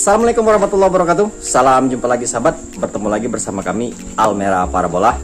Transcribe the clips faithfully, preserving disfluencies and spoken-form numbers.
Assalamualaikum warahmatullahi wabarakatuh. Salam jumpa lagi sahabat. Bertemu lagi bersama kami Almera Parabola.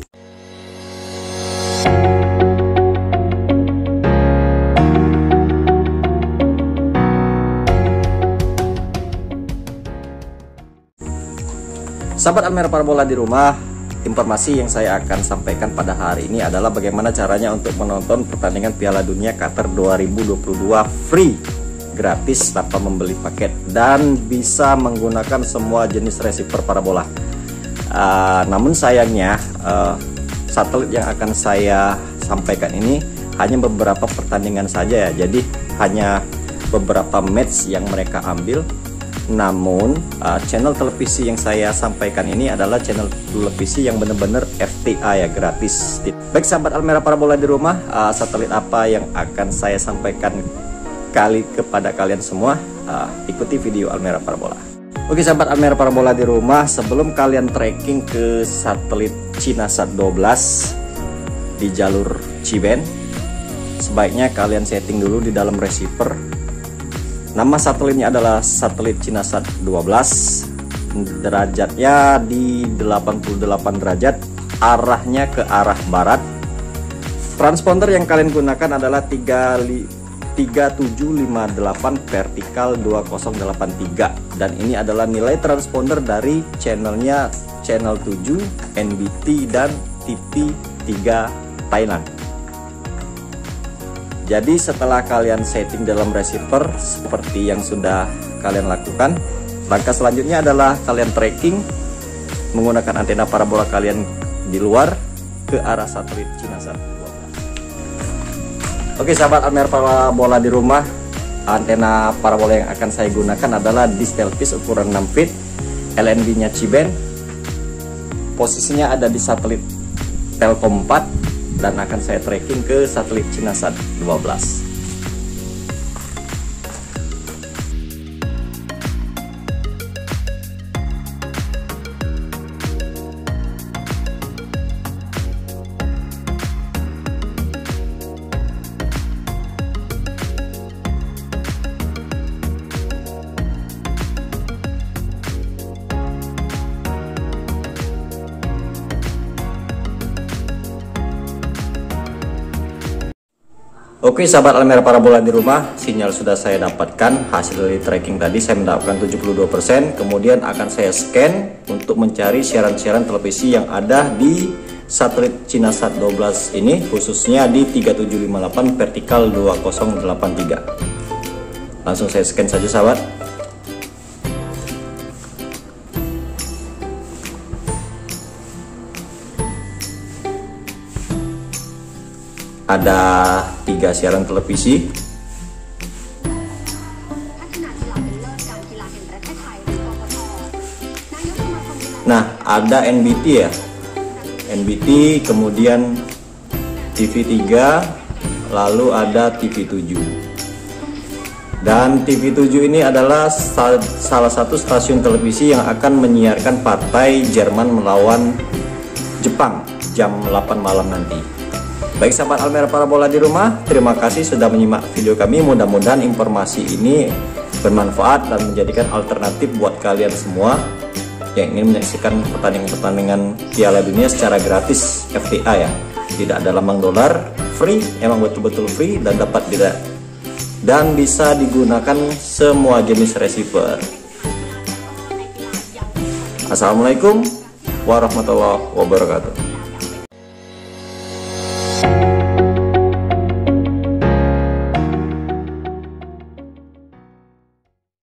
Sahabat Almera Parabola di rumah, informasi yang saya akan sampaikan pada hari ini adalah bagaimana caranya untuk menonton pertandingan Piala Dunia Qatar dua ribu dua puluh dua free, gratis tanpa membeli paket, dan bisa menggunakan semua jenis receiver parabola. Uh, namun sayangnya uh, satelit yang akan saya sampaikan ini hanya beberapa pertandingan saja ya. Jadi hanya beberapa match yang mereka ambil. Namun uh, channel televisi yang saya sampaikan ini adalah channel televisi yang benar-benar F T A ya, gratis. Baik sahabat Almera Parabola di rumah, uh, satelit apa yang akan saya sampaikan kali kepada kalian semua, uh, ikuti video Almera Parabola. Oke sahabat Almera Parabola di rumah, sebelum kalian tracking ke satelit Cinasat dua belas di jalur Ciben, sebaiknya kalian setting dulu di dalam receiver. Nama satelitnya adalah satelit Cinasat dua belas, derajatnya di delapan puluh delapan derajat, arahnya ke arah barat. Transponder yang kalian gunakan adalah tiga tujuh lima delapan vertikal dua nol delapan tiga, dan ini adalah nilai transponder dari channelnya channel tujuh, N B T dan T P tiga Thailand. Jadi setelah kalian setting dalam receiver seperti yang sudah kalian lakukan, langkah selanjutnya adalah kalian tracking menggunakan antena parabola kalian di luar ke arah satelit Cinasat dua belas. Oke sahabat Almera Parabola di rumah, antena parabola yang akan saya gunakan adalah dish televisi ukuran enam feet, L N B-nya Ciben. Posisinya ada di satelit Telkom empat dan akan saya tracking ke satelit Cinasat dua belas. Oke sahabat Almera Parabola di rumah, sinyal sudah saya dapatkan. Hasil dari tracking tadi saya mendapatkan tujuh puluh dua persen. Kemudian akan saya scan untuk mencari siaran-siaran televisi yang ada di satelit Cinasat dua belas ini, khususnya di tiga tujuh lima delapan vertikal dua nol delapan tiga. Langsung saya scan saja sahabat. Ada tiga siaran televisi. Nah, ada N B T ya, N B T, kemudian T V tiga, lalu ada T V tujuh. Dan T V tujuh ini adalah salah satu stasiun televisi yang akan menyiarkan partai Jerman melawan Jepang jam delapan malam nanti. Baik sahabat Almera Parabola di rumah, terima kasih sudah menyimak video kami. Mudah-mudahan informasi ini bermanfaat dan menjadikan alternatif buat kalian semua yang ingin menyaksikan pertandingan-pertandingan Piala Dunia secara gratis F T A ya. Tidak ada lambang dolar, free, emang betul-betul free dan dapat tidak dan bisa digunakan semua jenis receiver. Assalamualaikum warahmatullahi wabarakatuh.